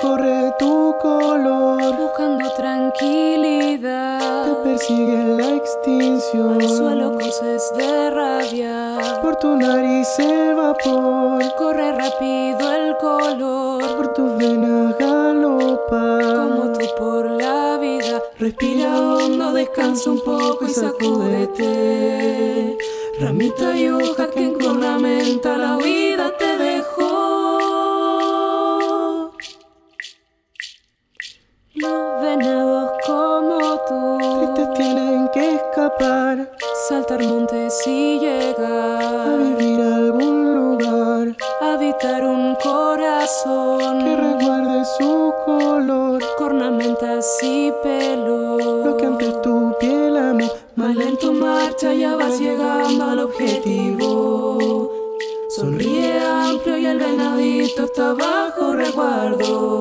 recorre tu color, buscando tranquilidad. te persigue la extinción. Al suelo coses de rabia, Por tu nariz el vapor, corre rápido el color. por tus venas galopa. Como tú por la vida, respira hondo, descansa un poco y sacúdete. Ramita y hoja que en cornamenta la vida te dejó. Los venados como tú, Tristes tienen que escapar, saltar montes y a llegar, vivir a algún lugar habitar un corazón que recuerde su color. cornamentas y pelo. Lo que antes tu piel amó, Más lento marcha, ya vas llegando al objetivo. Sonríe amplio y el venadito está bajo resguardo.